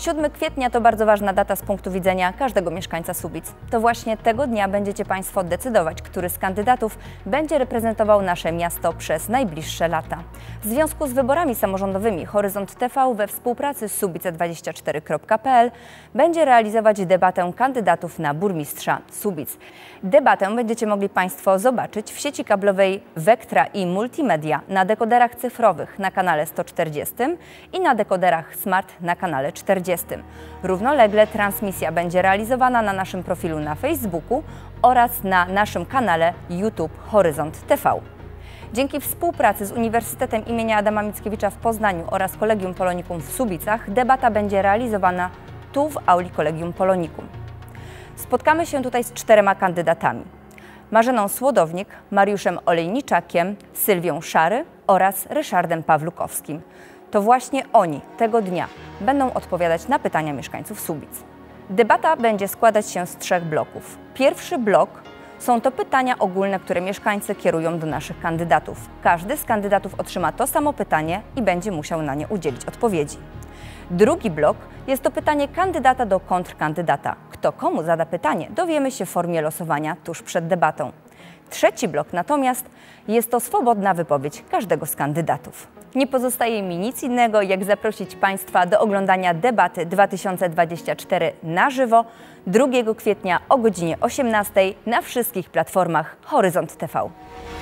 7 kwietnia to bardzo ważna data z punktu widzenia każdego mieszkańca Słubic. To właśnie tego dnia będziecie Państwo decydować, który z kandydatów będzie reprezentował nasze miasto przez najbliższe lata. W związku z wyborami samorządowymi Horyzont TV we współpracy z subice24.pl będzie realizować debatę kandydatów na burmistrza Słubic. Debatę będziecie mogli Państwo zobaczyć w sieci kablowej Vectra i Multimedia na dekoderach cyfrowych na kanale 140 i na dekoderach Smart na kanale 40. Równolegle transmisja będzie realizowana na naszym profilu na Facebooku oraz na naszym kanale YouTube Horyzont TV. Dzięki współpracy z Uniwersytetem im. Adama Mickiewicza w Poznaniu oraz Collegium Polonicum w Słubicach debata będzie realizowana tu w auli Collegium Polonicum. Spotkamy się tutaj z 4 kandydatami: Marzeną Słodownik, Mariuszem Olejniczakiem, Sylwią Szary oraz Ryszardem Pawlukowskim. To właśnie oni tego dnia będą odpowiadać na pytania mieszkańców Słubic. Debata będzie składać się z 3 bloków. Pierwszy blok są to pytania ogólne, które mieszkańcy kierują do naszych kandydatów. Każdy z kandydatów otrzyma to samo pytanie i będzie musiał na nie udzielić odpowiedzi. Drugi blok jest to pytanie kandydata do kontrkandydata. Kto komu zada pytanie, dowiemy się w formie losowania tuż przed debatą. Trzeci blok natomiast jest to swobodna wypowiedź każdego z kandydatów. Nie pozostaje mi nic innego, jak zaprosić Państwa do oglądania debaty 2024 na żywo 2 kwietnia o godzinie 18 na wszystkich platformach Horyzont TV.